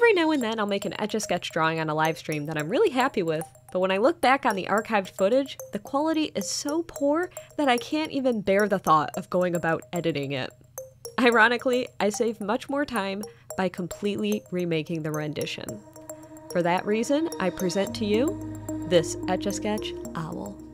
Every now and then I'll make an Etch-A-Sketch drawing on a live stream that I'm really happy with, but when I look back on the archived footage, the quality is so poor that I can't even bear the thought of going about editing it. Ironically, I save much more time by completely remaking the rendition. For that reason, I present to you this Etch A Sketch Owl.